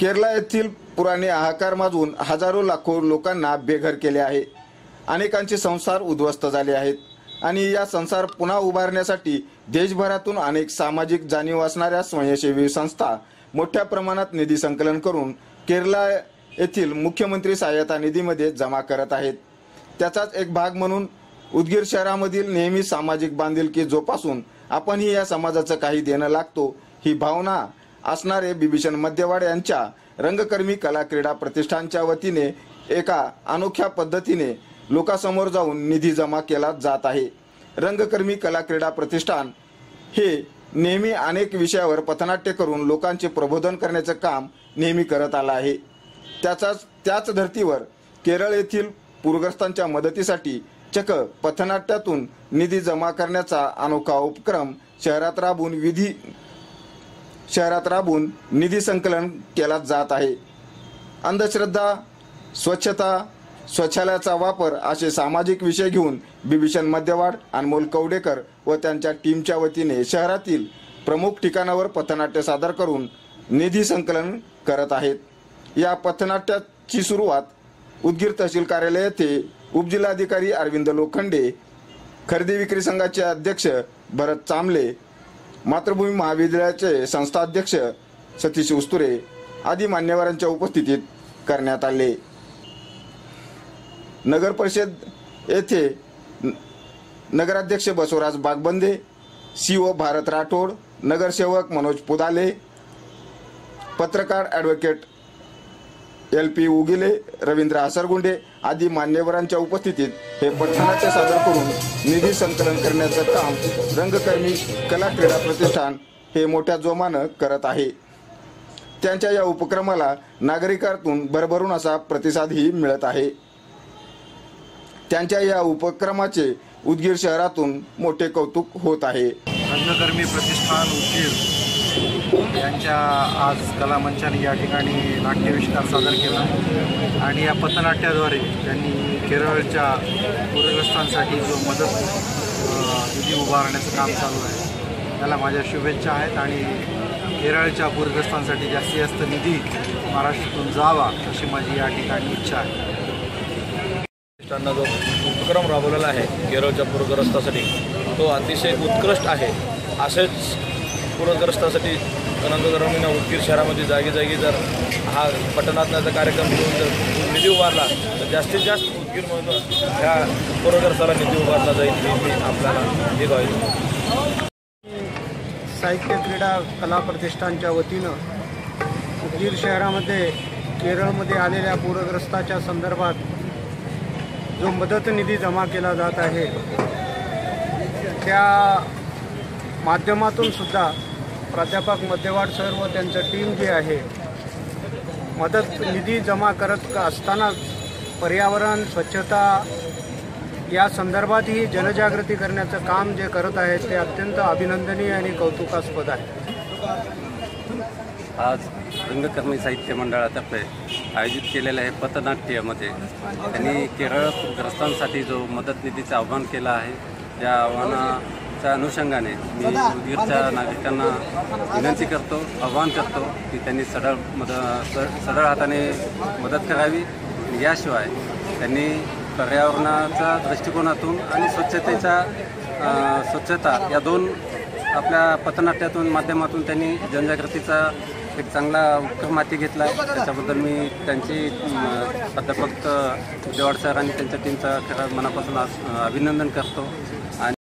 केरळ येथील पुराने हाहाकारमधून हजारो लाखो लोकांना बेघर केले आहे। अनेकांचे संसार उद्ध्वस्त झाले आहेत आणि या संसार पुन्हा उभारण्यासाठी देशभरातून अनेक सामाजिक जाणीव असणाऱ्या स्वयंसेवी संस्था मोठ्या प्रमाणात निधी संकलन करून केरळ येथील मुख्यमंत्री सहायता निधीमध्ये जमा करत आहेत। त्याचाच एक भाग म्हणून उदगीर शहरामधील नेहमी सामाजिक बांधिलकी जोपासून आपणही या समाजाचं काही देणं लागतो ही भावना असणारे बिभीषण मध्यवाड यांच्या रंगकर्मी कला क्रीडा प्रतिष्ठानच्या वतीने एका अनोख्या पद्धतीने लोकांसमोर जाऊन निधी जमा केला जात आहे। रंगकर्मी कला क्रीडा प्रतिष्ठान हे नेहमी अनेक विषयावर पथनाट्य करून लोकांचे प्रबोधन करण्याचे काम नेहमी करत आला आहे। त्याच धर्तीवर केरळ येथील पूरग्रस्तांच्या मदतीसाठी चक्क पथनाट्यातून निधी जमा करण्याचा अनोखा उपक्रम शहरात राबून निधी संकलन केला जात आहे। अंधश्रद्धा, स्वच्छता, शौचालयाचा वापर असे सामाजिक विषय घेऊन बिभीषण मध्यवाड, अनमोल कवडेकर व त्यांच्या टीमच्या वतीने शहरातील प्रमुख ठिकाणावर पथनाट्य सादर करून निधी संकलन करत आहेत। या पथनाट्याची सुरुवात उदगीर तहसील कार्यालय येथे उपजिल्हाधिकारी अरविंद लोखंडे, खरेदी विक्री संघाचे अध्यक्ष भरत चांबले, मातृभूमी महाविद्यालयाचे संस्थाध्यक्ष सतीश उस्तुरे आदी मान्यवरांच्या उपस्थितीत करण्यात आले। नगर परिषद येथे नगराध्यक्ष बसवराज बागबंदे, सीओ भारत राठोड, नगरसेवक मनोज पुदाले, पत्रकार ॲडव्होकेट LP उगिले, रवींद्र आसरगुंडे आदी मान्यवरांच्या उपस्थितीत हे पथनाट्य सादर करून निधी संकलन करण्याचे काम रंगकर्मी कला क्रीडा प्रतिष्ठान हे मोठ्या जोमानं करत आहे। त्यांच्या या उपक्रमाला नागरिकांतून भरभरून असा प्रतिसादही मिळत आहे। त्यांच्या या उपक्रमाचे उदगीर शहरातून मोठे कौतुक होत आहे। रंगकर्मी प्रतिष्ठान उदगीर यांच्या आज कलामंचाने या ठिकाणी नाट्यविष्कार सादर केला आणि या पथनाट्याद्वारे त्यांनी केरळच्या पूरग्रस्तांसाठी जो मदत निधी उभारण्याचं काम चालू आहे त्याला माझ्या शुभेच्छा आहेत आणि केरळच्या पूरग्रस्तांसाठी जास्तीत जास्त निधी महाराष्ट्रातून जावा अशी माझी या ठिकाणी इच्छा आहे। जो उपक्रम राबवलेला आहे केरळच्या पूरग्रस्तासाठी तो अतिशय उत्कृष्ट आहे। असेच पूरग्रस्तासाठी अनंतधर्मींना उदगीर शहरामध्ये जागी जर हा पटनाट्याचा कार्यक्रम घेऊन जर निधी उभारला तर जास्तीत जास्त उदगीरमधून ह्या पूरग्रस्ताला निधी उभारला जाईल हे आपल्याला हे कळेल। साहित्य क्रीडा कला प्रतिष्ठानच्या वतीनं उदगीर शहरामध्ये केरळमध्ये आलेल्या पूरग्रस्ताच्या संदर्भात जो मदत निधी जमा केला जात आहे त्या माध्यमातून सुद्धा प्राध्यापक मध्यवाड सर व त्यांचं टीम जे आहे मदत निधी जमा करत असताना पर्यावरण स्वच्छता या संदर्भातही जनजागृती करण्याचं काम जे करत आहेत ते अत्यंत अभिनंदनीय आणि कौतुकास्पद आहे। आज रंगकर्मी साहित्य मंडळातर्फे आयोजित केलेल्या हे पथनाट्यामध्ये त्यांनी केरळग्रस्तांसाठी जो मदत निधीचं आव्हान केलं आहे त्या आव्हानाच्या अनुषंगाने मी उदगीरच्या नागरिकांना विनंती करतो, आव्हान करतो की त्यांनी सरळ हाताने मदत करावी। याशिवाय त्यांनी पर्यावरणाच्या दृष्टिकोनातून आणि स्वच्छता या दोन आपल्या पथनाट्यातून माध्यमातून त्यांनी जनजागृतीचा एक चांगला उपक्रम हाती घेतला आहे। त्याच्याबद्दल मी त्यांची प्राध्यापक मध्यवाड सर आणि त्यांच्या टीमचा खरं मनापासून अभिनंदन करतो।